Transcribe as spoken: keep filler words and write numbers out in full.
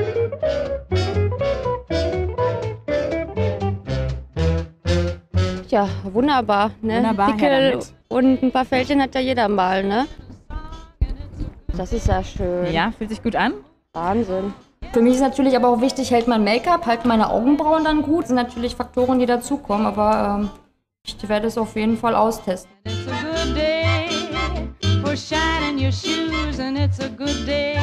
Ja, wunderbar, ne? Wunderbar, Pickel her damit. und ein paar Fältchen hat ja jeder mal, ne? Das ist ja schön. Ja, fühlt sich gut an? Wahnsinn. Für mich ist natürlich aber auch wichtig, hält mein Make-up, halten meine Augenbrauen dann gut. Das sind natürlich Faktoren, die dazukommen, aber ähm, ich werde es auf jeden Fall austesten. It's a good day for shining your shoes and it's a good day